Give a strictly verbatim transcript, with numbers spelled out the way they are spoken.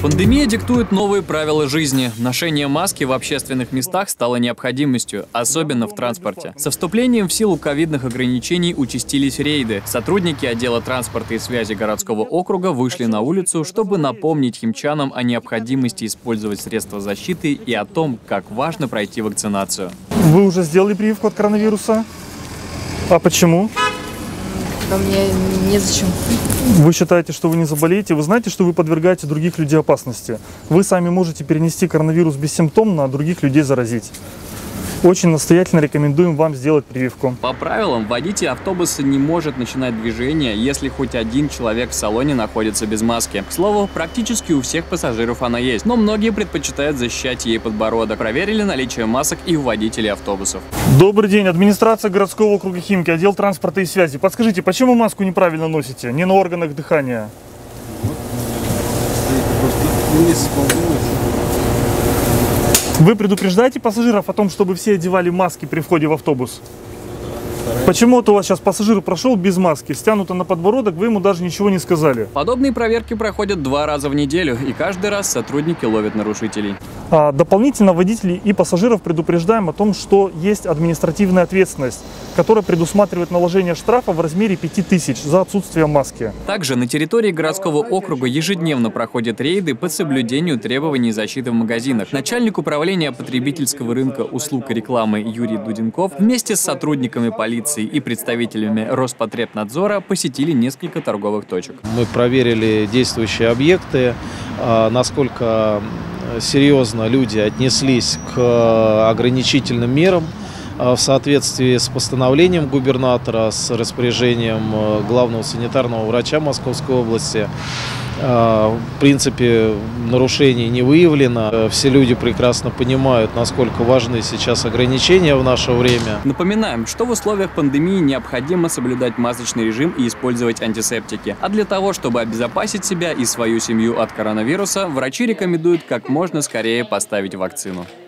Пандемия диктует новые правила жизни. Ношение маски в общественных местах стало необходимостью, особенно в транспорте. Со вступлением в силу ковидных ограничений участились рейды. Сотрудники отдела транспорта и связи городского округа вышли на улицу, чтобы напомнить химчанам о необходимости использовать средства защиты и о том, как важно пройти вакцинацию. Вы уже сделали прививку от коронавируса? А почему? А мне незачем. Вы считаете, что вы не заболеете? Вы знаете, что вы подвергаете других людей опасности? Вы сами можете перенести коронавирус бессимптомно, а других людей заразить. Очень настоятельно рекомендуем вам сделать прививку. По правилам, водитель автобуса не может начинать движение, если хоть один человек в салоне находится без маски. К слову, практически у всех пассажиров она есть, но многие предпочитают защищать ей подбородок. Проверили наличие масок и у водителей автобусов. Добрый день, администрация городского округа Химки, отдел транспорта и связи. Подскажите, почему маску неправильно носите? Не на органах дыхания. Вы предупреждаете пассажиров о том, чтобы все одевали маски при входе в автобус? Почему-то у вас сейчас пассажир прошел без маски, стянуто на подбородок, вы ему даже ничего не сказали. Подобные проверки проходят два раза в неделю, и каждый раз сотрудники ловят нарушителей. А дополнительно водителей и пассажиров предупреждаем о том, что есть административная ответственность, которая предусматривает наложение штрафа в размере пяти тысяч за отсутствие маски. Также на территории городского округа ежедневно проходят рейды по соблюдению требований защиты в магазинах. Начальник управления потребительского рынка, услуг и рекламы Юрий Дуденков вместе с сотрудниками полиции и представителями Роспотребнадзора посетили несколько торговых точек. Мы проверили действующие объекты, насколько серьезно люди отнеслись к ограничительным мерам в соответствии с постановлением губернатора, с распоряжением главного санитарного врача Московской области. В принципе, нарушений не выявлено. Все люди прекрасно понимают, насколько важны сейчас ограничения в наше время. Напоминаем, что в условиях пандемии необходимо соблюдать масочный режим и использовать антисептики. А для того, чтобы обезопасить себя и свою семью от коронавируса, врачи рекомендуют как можно скорее поставить вакцину.